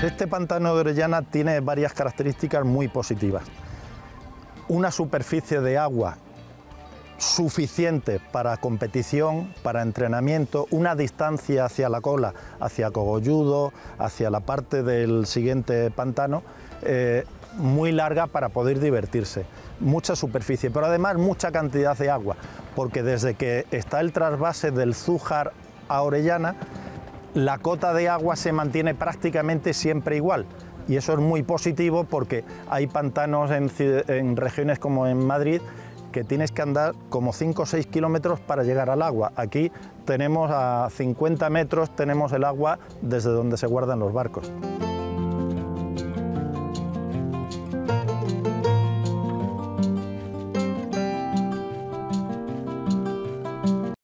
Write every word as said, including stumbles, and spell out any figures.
Este pantano de Orellana tiene varias características muy positivas. Una superficie de agua suficiente para competición, para entrenamiento, una distancia hacia la cola, hacia Cogolludo, hacia la parte del siguiente pantano, eh, muy larga para poder divertirse. Mucha superficie, pero además mucha cantidad de agua, porque desde que está el trasvase del Zújar a Orellana, la cota de agua se mantiene prácticamente siempre igual. Y eso es muy positivo porque hay pantanos en, en regiones como en Madrid que tienes que andar como cinco o seis kilómetros para llegar al agua. Aquí tenemos a cincuenta metros, tenemos el agua desde donde se guardan los barcos.